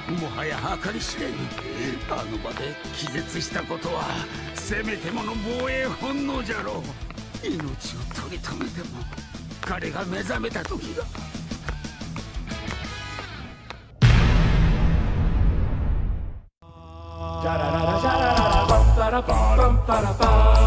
もはや計り知れぬ。あの場で気絶したことはせめてもの防衛本能じゃろう。命を取り留めても彼が目覚めた時が。 ジャラララジャラララパンパラパンパラパン